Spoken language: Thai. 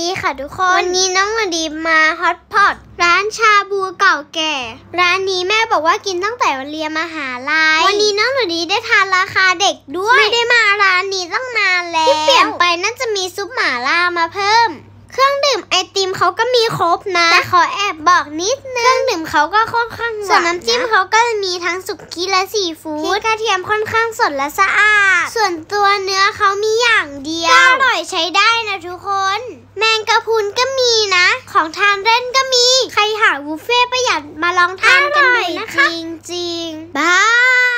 ดีค่ะทุกคนวันนี้น้องวดีมาฮอตพอตร้านชาบูเก่าแก่ร้านนี้แม่บอกว่ากินตั้งแต่เรียนมหาลัยวันนี้น้องวดีได้ทานราคาเด็กด้วยไม่ได้มาร้านนี้ตั้งนานแล้วที่เปลี่ยนไปน่าจะมีซุปหม่าล่ามาเพิ่มเครื่องดื่มไอติมเขาก็มีครบนะแต่ขอแอบบอกนิดนึงเครื่องดื่มเขาก็ค่อนข้างหวานส่วนน้ำจิ้มเขาก็มีทั้งสุกี้และซีฟู้ดพริกกระเทียมค่อนข้างสดและสะอาดส่วนตัวเนื้อเขามีอย่างเดียวก็อร่อยใช้ได้นะทุกคนแมงกะพรุนก็มีนะของทานเล่นก็มีใครหาบุฟเฟ่ต์ประหยัดมาลองทานกันดูนะคะจริงๆบาย